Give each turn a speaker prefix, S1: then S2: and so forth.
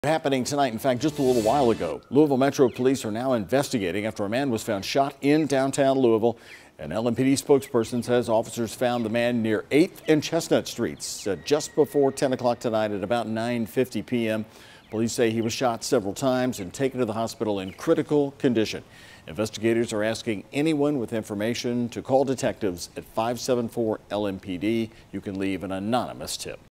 S1: Happening tonight, in fact, just a little while ago. Louisville Metro Police are now investigating after a man was found shot in downtown Louisville. An LMPD spokesperson says officers found the man near 8th and Chestnut Streets just before 10 o'clock tonight at about 9:50 p.m. Police say he was shot several times and taken to the hospital in critical condition. Investigators are asking anyone with information to call detectives at 574 LMPD. You can leave an anonymous tip.